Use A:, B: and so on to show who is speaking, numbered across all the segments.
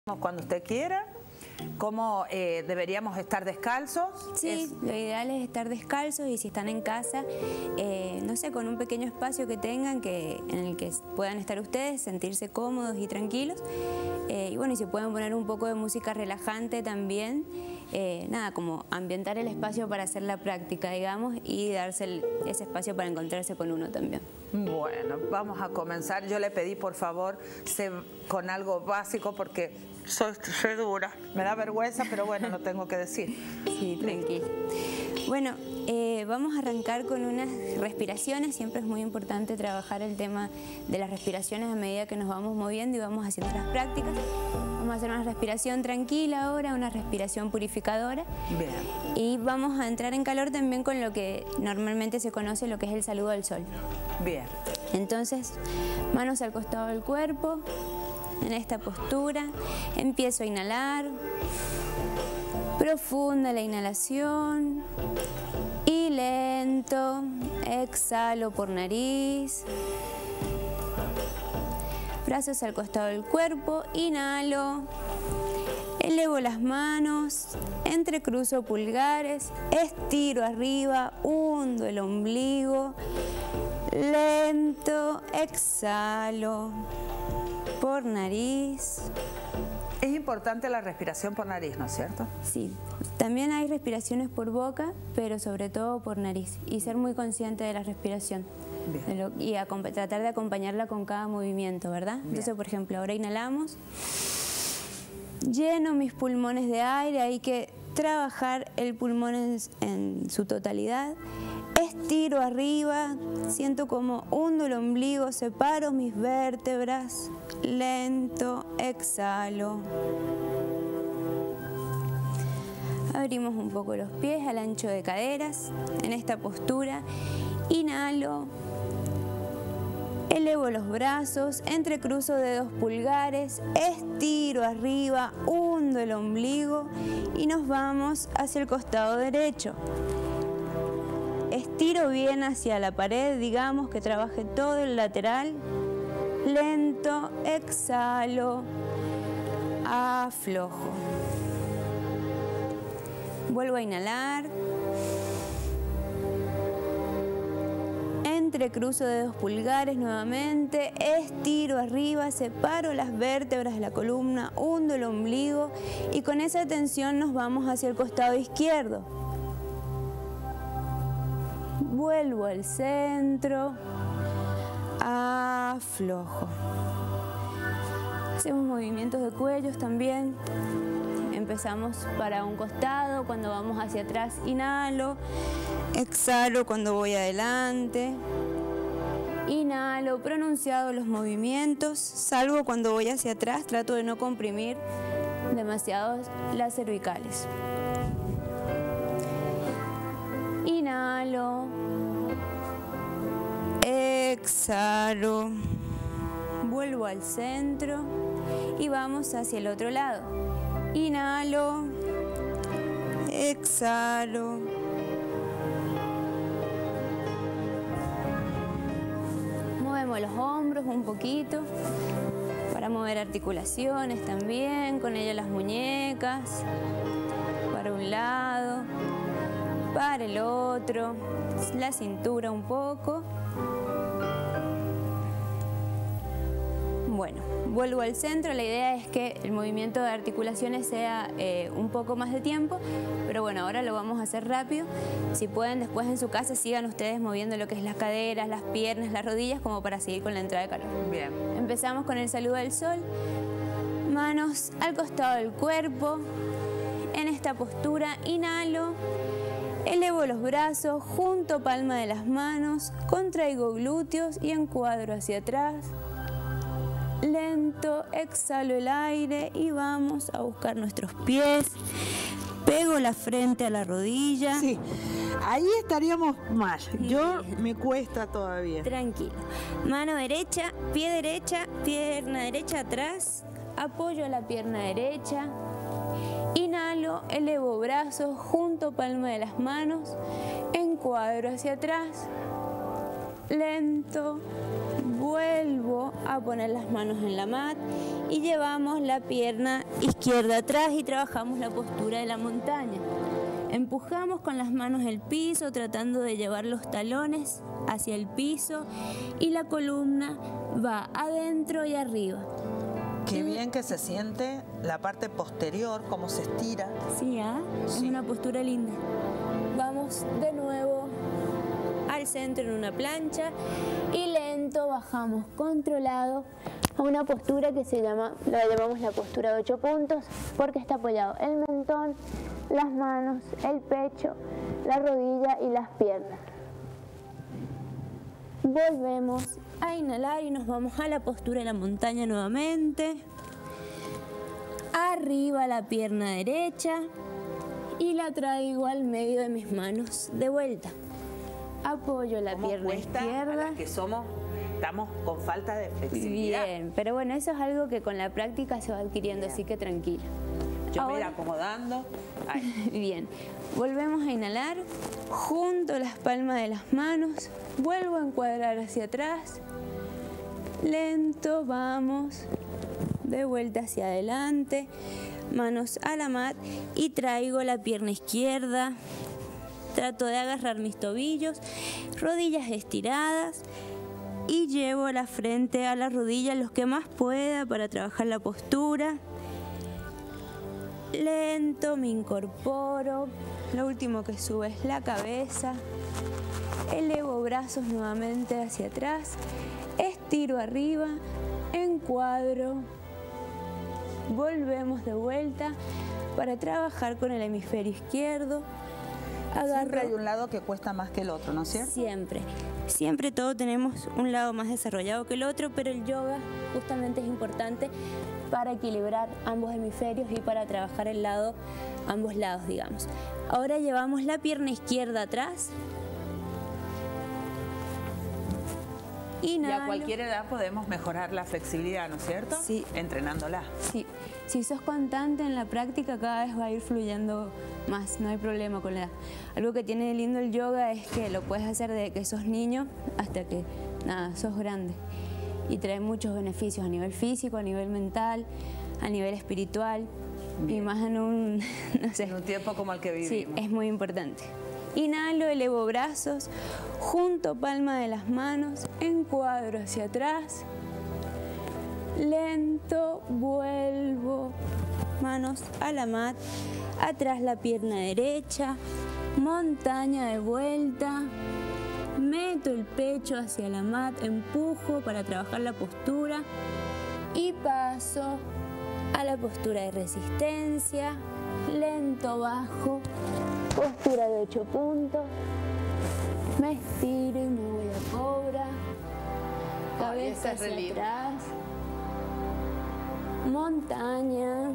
A: Cuando usted quiera. ¿Cómo deberíamos estar descalzos?
B: Sí, lo ideal es estar descalzos, y si están en casa, no sé, con un pequeño espacio que tengan en el que puedan estar ustedes, sentirse cómodos y tranquilos. Y bueno, y si pueden poner un poco de música relajante también, nada, como ambientar el espacio para hacer la práctica, digamos, y darse ese espacio para encontrarse con uno también.
A: Bueno, vamos a comenzar. Yo le pedí, por favor, con algo básico porque soy dura. Me da vergüenza, pero bueno, lo tengo que decir.
B: Sí, tranquilo. Bueno, vamos a arrancar con unas respiraciones. Siempre es muy importante trabajar el tema de las respiraciones a medida que nos vamos moviendo y vamos haciendo las prácticas. Vamos a hacer una respiración tranquila ahora, una respiración purificadora.
A: Bien.
B: Y vamos a entrar en calor también con lo que normalmente se conoce, lo que es el saludo al sol.
A: Bien.
B: Entonces, manos al costado del cuerpo. En esta postura empiezo a inhalar, profunda la inhalación y lento exhalo por nariz. Brazos al costado del cuerpo, inhalo, elevo las manos, entrecruzo pulgares, estiro arriba, hundo el ombligo, lento exhalo por nariz.
A: Es importante la respiración por nariz, ¿no es cierto?
B: Sí, también hay respiraciones por boca, pero sobre todo por nariz. Y ser muy consciente de la respiración.
A: Bien.
B: Y tratar de acompañarla con cada movimiento, ¿verdad?
A: Bien.
B: Entonces, por ejemplo, ahora inhalamos. Lleno mis pulmones de aire, hay que trabajar el pulmón en su totalidad. Estiro arriba, siento como hundo el ombligo, separo mis vértebras, lento, exhalo. Abrimos un poco los pies al ancho de caderas, en esta postura, inhalo, elevo los brazos, entrecruzo dedos pulgares, estiro arriba, hundo el ombligo y nos vamos hacia el costado derecho. Estiro bien hacia la pared, digamos que trabaje todo el lateral. Lento, exhalo, aflojo. Vuelvo a inhalar. Entrecruzo dedos pulgares nuevamente. Estiro arriba, separo las vértebras de la columna, hundo el ombligo y con esa tensión nos vamos hacia el costado izquierdo. Vuelvo al centro, aflojo. Hacemos movimientos de cuellos también. Empezamos para un costado, cuando vamos hacia atrás inhalo, exhalo cuando voy adelante. Inhalo, pronunciado los movimientos, salvo cuando voy hacia atrás, trato de no comprimir demasiado las cervicales. Inhalo, exhalo, vuelvo al centro y vamos hacia el otro lado. Inhalo, exhalo. Movemos los hombros un poquito para mover articulaciones también, con ello las muñecas, para un lado, para el otro, la cintura un poco. Bueno, vuelvo al centro. La idea es que el movimiento de articulaciones sea un poco más de tiempo, pero bueno, ahora lo vamos a hacer rápido. Si pueden, después en su casa sigan ustedes moviendo lo que es las caderas, las piernas, las rodillas, como para seguir con la entrada de calor.
A: Bien.
B: Empezamos con el saludo al sol. Manos al costado del cuerpo. En esta postura, inhalo. Elevo los brazos, junto palma de las manos, contraigo glúteos y encuadro hacia atrás. Lento, exhalo el aire y vamos a buscar nuestros pies. Pego la frente a la rodilla.
C: Sí, ahí estaríamos mal. Yo me cuesta todavía.
B: Tranquilo. Mano derecha, pierna derecha atrás. Apoyo la pierna derecha. Inhalo, elevo brazos, junto palma de las manos, encuadro hacia atrás, lento, Vuelvo a poner las manos en la mat y llevamos la pierna izquierda atrás y trabajamos la postura de la montaña. Empujamos con las manos el piso, tratando de llevar los talones hacia el piso y la columna va adentro y arriba.
A: Qué bien que se siente la parte posterior, cómo se estira.
B: Sí, es una postura linda. Vamos de nuevo al centro en una plancha y lento bajamos controlado a una postura que la llamamos la postura de 8 puntos, porque está apoyado el mentón, las manos, el pecho, la rodilla y las piernas. Volvemos a inhalar y nos vamos a la postura de la montaña nuevamente. Arriba la pierna derecha y la traigo al medio de mis manos de vuelta. Apoyo la pierna izquierda.
A: A las que estamos con falta de flexibilidad.
B: Bien, pero bueno, eso es algo que con la práctica se va adquiriendo, así que tranquila.
A: Yo me voy acomodando. Ahí.
B: Bien, volvemos a inhalar, junto las palmas de las manos, vuelvo a encuadrar hacia atrás, lento, vamos, de vuelta hacia adelante, manos a la mat y traigo la pierna izquierda, trato de agarrar mis tobillos, rodillas estiradas y llevo la frente a la rodilla los que más pueda para trabajar la postura. Lento me incorporo, lo último que sube es la cabeza, elevo brazos nuevamente hacia atrás, estiro arriba, encuadro, volvemos de vuelta para trabajar con el hemisferio izquierdo.
A: Siempre hay un lado que cuesta más que el otro, ¿no es cierto?
B: Siempre todos tenemos un lado más desarrollado que el otro, pero el yoga justamente es importante para equilibrar ambos hemisferios y para trabajar ambos lados, digamos. Ahora llevamos la pierna izquierda atrás. Inhalo.
A: Y a cualquier edad podemos mejorar la flexibilidad, ¿no es cierto?
B: Sí.
A: Entrenándola.
B: Sí. Si sos constante en la práctica, cada vez va a ir fluyendo más, no hay problema con la edad. Algo que tiene de lindo el yoga es que lo puedes hacer desde que sos niño hasta que, sos grande. Y trae muchos beneficios a nivel físico, a nivel mental, a nivel espiritual. Bien. Y más en un
A: tiempo como el que vivimos.
B: Sí, es muy importante. Inhalo, elevo brazos, junto palma de las manos, encuadro hacia atrás. Lento, vuelvo, manos a la mat, atrás la pierna derecha, montaña de vuelta. Meto el pecho hacia la mat, empujo para trabajar la postura y paso a la postura de resistencia, lento bajo, postura de 8 puntos, me estiro y me voy a cobra, cabeza hacia atrás, montaña,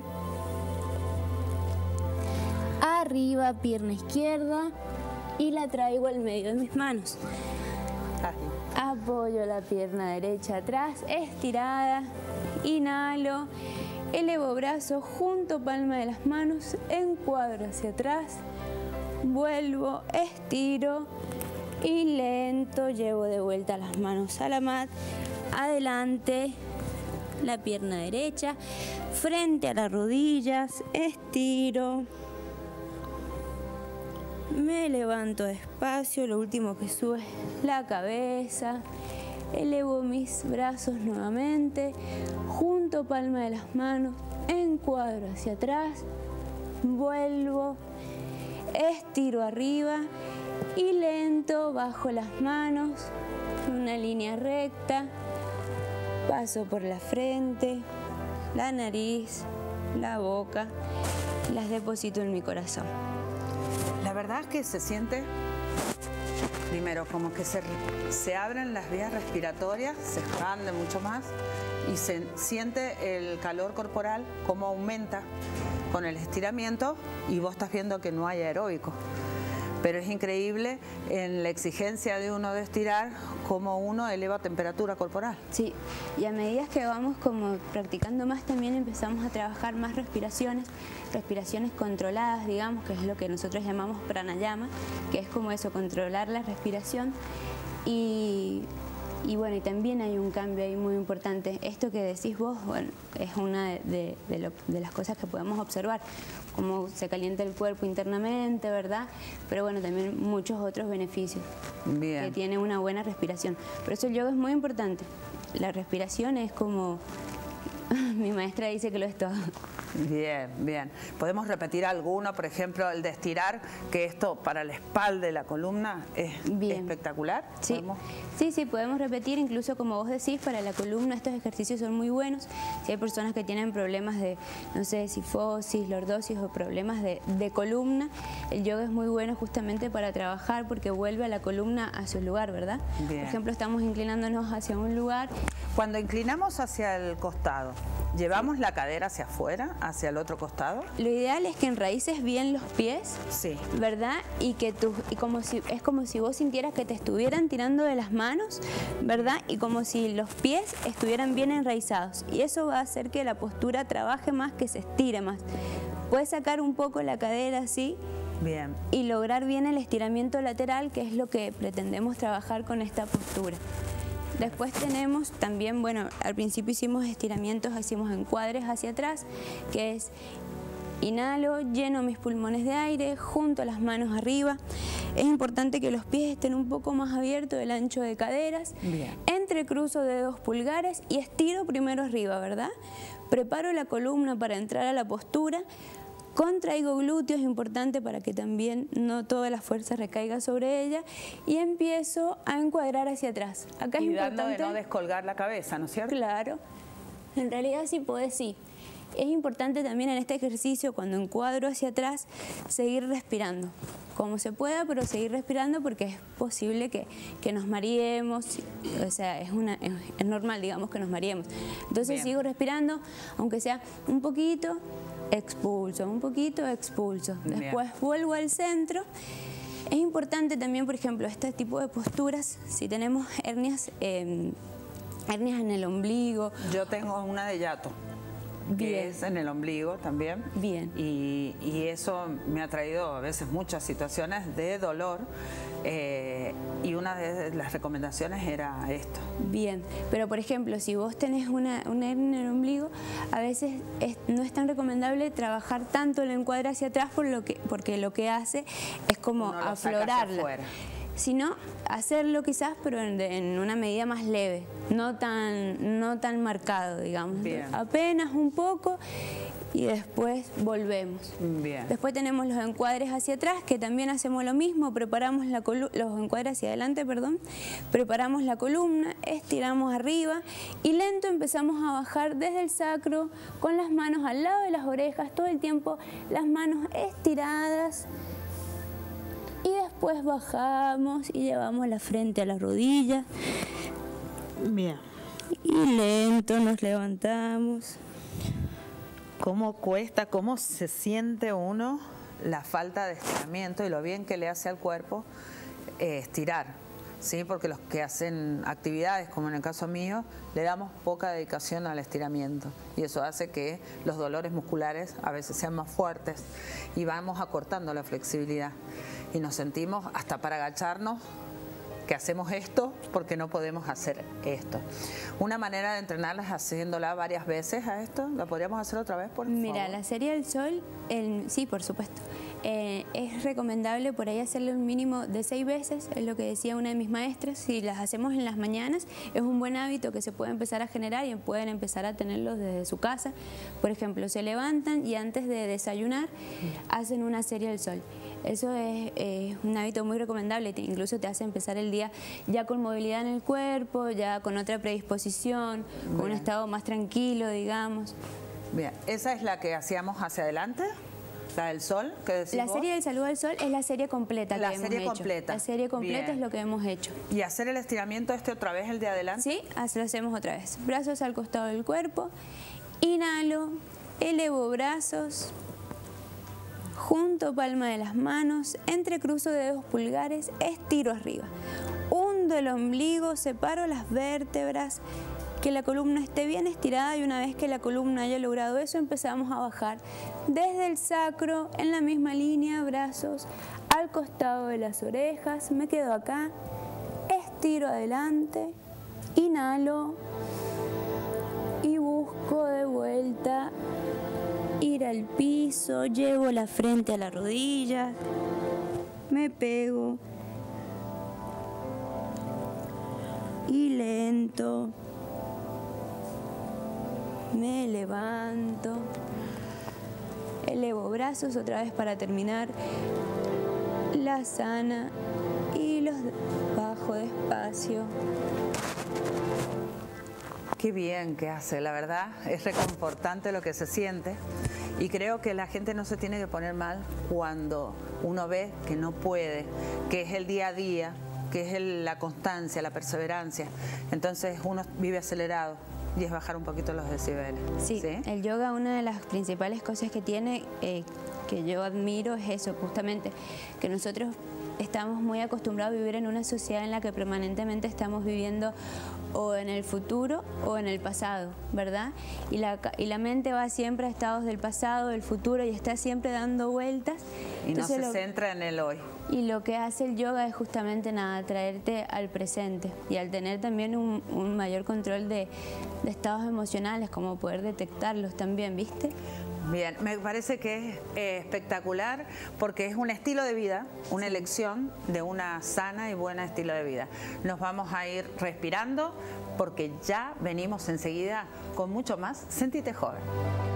B: arriba pierna izquierda y la traigo al medio de mis manos. Apoyo la pierna derecha atrás, estirada, inhalo, elevo brazos junto palma de las manos, encuadro hacia atrás, vuelvo, estiro y lento llevo de vuelta las manos a la mat, adelante, la pierna derecha, frente a las rodillas, estiro. Me levanto despacio, lo último que sube es la cabeza, elevo mis brazos nuevamente, junto palma de las manos, encuadro hacia atrás, vuelvo, estiro arriba y lento bajo las manos, una línea recta, paso por la frente, la nariz, la boca, las deposito en mi corazón.
A: La verdad es que se siente, primero, como que se abren las vías respiratorias, se expanden mucho más y se siente el calor corporal, cómo aumenta con el estiramiento y vos estás viendo que no hay aeróbico. Pero es increíble en la exigencia de uno de estirar cómo uno eleva temperatura corporal.
B: Sí, y a medida que vamos como practicando más también empezamos a trabajar más respiraciones controladas, digamos, que es lo que nosotros llamamos pranayama, que es como eso, controlar la respiración y Y bueno, y también hay un cambio ahí muy importante. Esto que decís vos, bueno, es una de las cosas que podemos observar, cómo se calienta el cuerpo internamente, ¿verdad? Pero bueno, también muchos otros beneficios.
A: Bien.
B: Que tiene una buena respiración. Por eso el yoga es muy importante. La respiración es como... Mi maestra dice que lo es todo.
A: Bien, bien. ¿Podemos repetir alguno? Por ejemplo, el de estirar, que esto para la espalda y la columna es espectacular.
B: Sí. Sí, podemos repetir, incluso como vos decís, para la columna estos ejercicios son muy buenos. Si hay personas que tienen problemas de, no sé, cifosis, lordosis o problemas de columna, el yoga es muy bueno justamente para trabajar porque vuelve a la columna a su lugar, ¿verdad?
A: Bien.
B: Por ejemplo, estamos inclinándonos hacia un lugar.
A: Cuando inclinamos hacia el costado, ¿llevamos la cadera hacia afuera, hacia el otro costado?
B: Lo ideal es que enraíces bien los pies,
A: sí,
B: ¿verdad? Y que es como si vos sintieras que te estuvieran tirando de las manos, ¿verdad? Y como si los pies estuvieran bien enraizados. Y eso va a hacer que la postura trabaje más, que se estire más. Puedes sacar un poco la cadera así.
A: Bien.
B: Y lograr bien el estiramiento lateral, que es lo que pretendemos trabajar con esta postura. Después tenemos también, bueno, al principio hicimos estiramientos, hicimos encuadres hacia atrás, que es inhalo, lleno mis pulmones de aire, junto las manos arriba. Es importante que los pies estén un poco más abiertos del ancho de caderas.
A: Bien.
B: Entrecruzo dedos pulgares y estiro primero arriba, ¿verdad? Preparo la columna para entrar a la postura. Contraigo glúteos, importante para que también no toda la fuerza recaiga sobre ella, y empiezo a encuadrar hacia atrás. Acá es
A: importante
B: de
A: no descolgar la cabeza, ¿no es cierto?
B: Claro. En realidad sí podés, sí. Es importante también en este ejercicio, cuando encuadro hacia atrás, seguir respirando. Como se pueda, pero seguir respirando porque es posible que nos mareemos. O sea, es normal, digamos, que nos mareemos. Entonces
A: Bien.
B: Sigo respirando, aunque sea un poquito, expulso, un poquito, expulso. Después vuelvo al centro. Es importante también, por ejemplo, este tipo de posturas, si tenemos hernias en el ombligo.
A: Yo tengo una de hiato. Que es en el ombligo también.
B: Bien.
A: Y eso me ha traído a veces muchas situaciones de dolor, y una de las recomendaciones era esto.
B: Bien, pero por ejemplo, si vos tenés una hernia en el ombligo, a veces no es tan recomendable trabajar tanto el encuadre hacia atrás porque lo que hace es como aflorarla. Sino hacerlo quizás, pero en una medida más leve, no tan marcado, digamos.
A: Bien.
B: Apenas un poco y después volvemos.
A: Bien.
B: Después tenemos los encuadres hacia atrás, que también hacemos lo mismo, preparamos los encuadres hacia adelante, perdón, preparamos la columna, estiramos arriba y lento empezamos a bajar desde el sacro con las manos al lado de las orejas, todo el tiempo las manos estiradas. Y después bajamos y llevamos la frente a la rodilla.
C: Bien.
B: Y lento nos levantamos.
A: ¿Cómo cuesta, cómo se siente uno la falta de estiramiento y lo bien que le hace al cuerpo estirar? ¿Sí? Porque los que hacen actividades, como en el caso mío, le damos poca dedicación al estiramiento. Y eso hace que los dolores musculares a veces sean más fuertes y vamos acortando la flexibilidad. Y nos sentimos hasta para agacharnos que hacemos esto porque no podemos hacer esto. Una manera de entrenarlas haciéndola varias veces a esto, ¿la podríamos hacer otra vez, por favor?
B: Mira, la serie del sol, sí, por supuesto. Es recomendable por ahí hacerlo un mínimo de 6 veces, es lo que decía una de mis maestras. Si las hacemos en las mañanas, es un buen hábito que se puede empezar a generar y pueden empezar a tenerlo desde su casa. Por ejemplo, se levantan y antes de desayunar hacen una serie del sol. Eso es un hábito muy recomendable, incluso te hace empezar el día ya con movilidad en el cuerpo, ya con otra predisposición, con un estado más tranquilo, digamos.
A: Bien, ¿esa es la que hacíamos hacia adelante? ¿La del sol? ¿Qué decís
B: La
A: vos?
B: serie del saludo al sol es la serie completa
A: La
B: que hemos
A: serie
B: hecho.
A: completa.
B: La serie completa
A: Bien.
B: es lo que hemos hecho.
A: ¿Y hacer el estiramiento otra vez, el de adelante?
B: Sí, así lo hacemos otra vez. Brazos al costado del cuerpo. Inhalo, elevo brazos. Junto palma de las manos, entrecruzo dedos pulgares, estiro arriba. Hundo el ombligo, separo las vértebras, que la columna esté bien estirada y una vez que la columna haya logrado eso empezamos a bajar desde el sacro en la misma línea, brazos al costado de las orejas, me quedo acá, estiro adelante Inhalo y busco de vuelta ir al piso, llevo la frente a la rodilla, me pego y lento me levanto, elevo brazos otra vez para terminar la asana y los bajo despacio.
A: Qué bien que hace, la verdad, es reconfortante lo que se siente y creo que la gente no se tiene que poner mal cuando uno ve que no puede, que es el día a día, que es la constancia, la perseverancia. Entonces uno vive acelerado y es bajar un poquito los decibeles.
B: Sí,
A: ¿sí?
B: El yoga, una de las principales cosas que tiene, que yo admiro, es eso, justamente, que nosotros estamos muy acostumbrados a vivir en una sociedad en la que permanentemente estamos viviendo o en el futuro o en el pasado, ¿verdad? Y la mente va siempre a estados del pasado, del futuro, y está siempre dando vueltas.
A: Y
B: entonces,
A: no se centra en el hoy.
B: Y lo que hace el yoga es justamente nada, traerte al presente y al tener también un mayor control de estados emocionales, como poder detectarlos también, ¿viste?
A: Bien, me parece que es espectacular porque es un estilo de vida, una elección de una sana y buena estilo de vida. Nos vamos a ir respirando porque ya venimos enseguida con mucho más. Sentite joven.